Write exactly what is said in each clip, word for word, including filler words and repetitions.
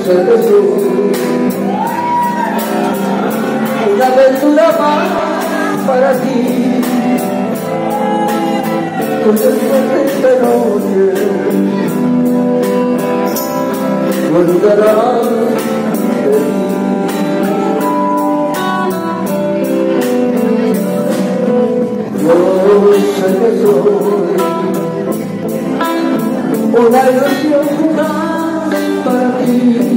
sé que soy una aventura más para ti, que después de esta noche no olvidarás de mí. Yo sé que soy una ilusión fugaz para ti,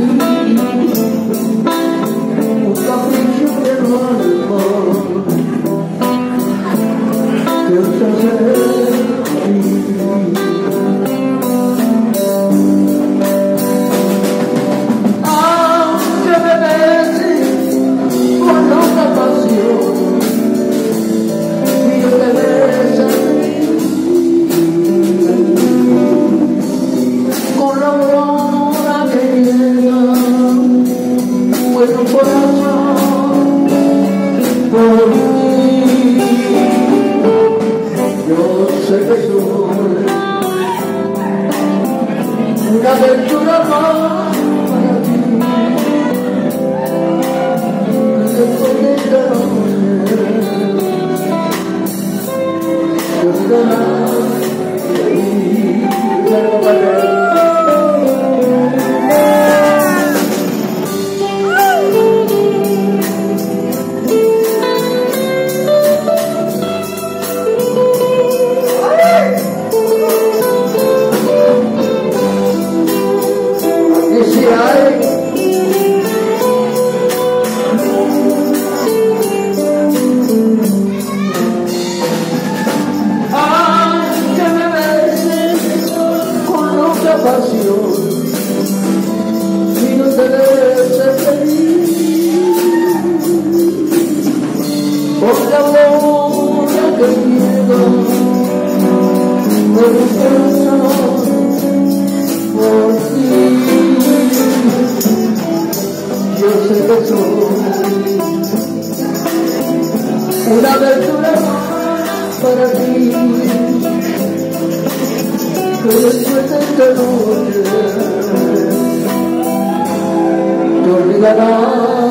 un capricho de no alma que te hace feliz. Aunque me beses con loca pasión, y yo te beso con la aurora que llega, bueno corazón por ti. Yo sé que soy una aventura más para ti, que después de esta noche te olvidarás de mí. Pasión, y no te dejes feliz, por la aurora que llega, por un corazón por ti. Yo sé que soy una aventura para ti, que después de esta noche te olvidarás.